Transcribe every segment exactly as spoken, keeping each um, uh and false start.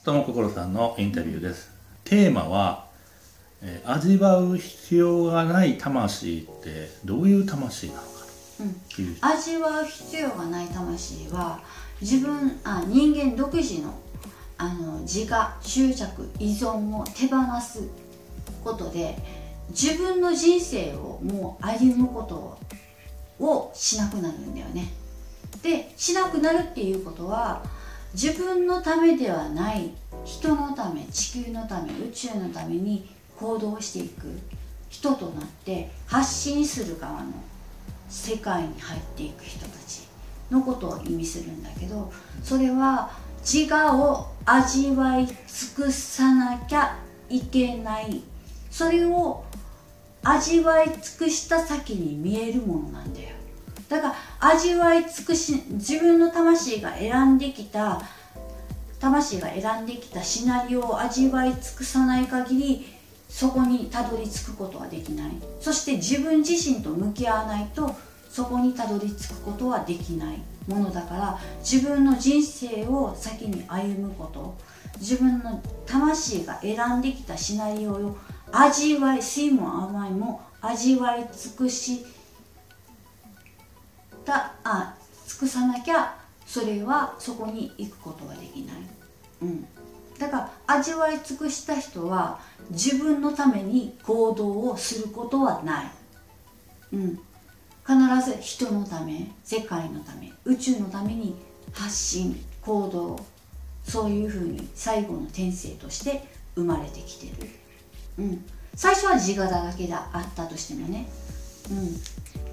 友心さんのインタビューです。テーマは、えー、味わう必要がない魂ってどういう魂なのかと、うん、味わう必要がない魂は自分あ人間独自のあの自我、執着、依存を手放すことで自分の人生をもう歩むことをしなくなるんだよね。で、しなくなるっていうことは自分のためではない人のため、地球のため、宇宙のために行動していく人となって発信する側の世界に入っていく人たちのことを意味するんだけど、それは自我を味わい尽くさなきゃいけない、それを味わい尽くした先に見えるものなんだよ。だから味わい尽くし、自分の魂が選んできた魂が選んできたシナリオを味わい尽くさない限りそこにたどり着くことはできない。そして自分自身と向き合わないとそこにたどり着くことはできないものだから、自分の人生を先に歩むこと、自分の魂が選んできたシナリオを味わい、酸いも甘いも味わい尽くしたあ尽くさなきゃ、それはそこに行くことはできない、うん、だから味わい尽くした人は自分のために行動をすることはない、うん、必ず人のため、世界のため、宇宙のために発信、行動、そういうふうに最後の転生として生まれてきてる、うん、最初は自我だけであったとしてもね、うん、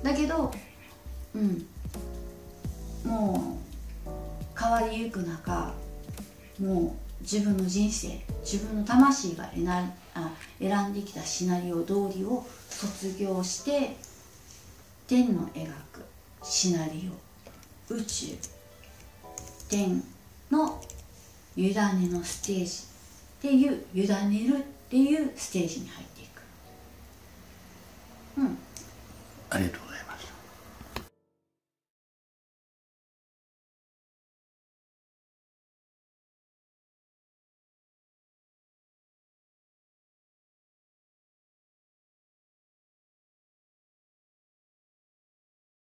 だけど、うん、もう変わりゆく中、もう自分の人生、自分の魂が選ん、あ、選んできたシナリオ通りを卒業して天の描くシナリオ、宇宙、天の委ねのステージっていう、委ねるっていうステージに入っていく。うん。 ありがとう